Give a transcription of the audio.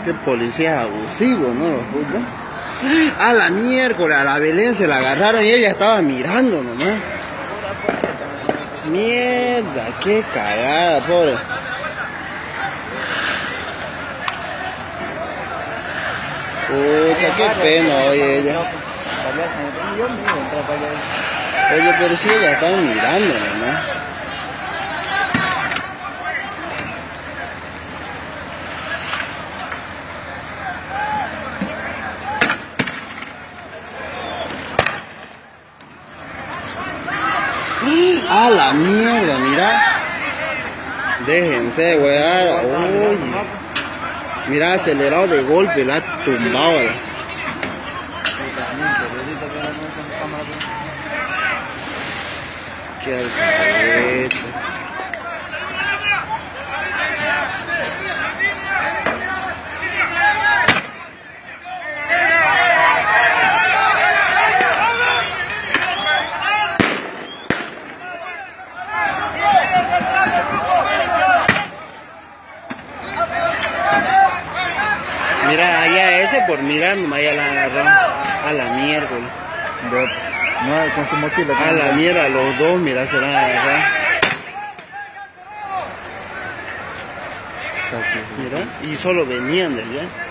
Qué policía abusivo, ¿no? Los putos. A la miércoles, a la Belén se la agarraron y ella estaba mirando nomás. Mierda, qué cagada, pobre. Pucha, qué pena, oye, ella. Oye, pero si ella estaba mirando nomás. ¡A la mierda! Mira. Déjense, weá. Oye. Mira, acelerado de golpe, la ha tumbado. Qué alfabeto. Mira, allá ese por mirar nomás ya la agarró. A la miércoles. No, con su mochila. A la mierda, los dos, mira, se la agarró. Mira, y solo venían de allá.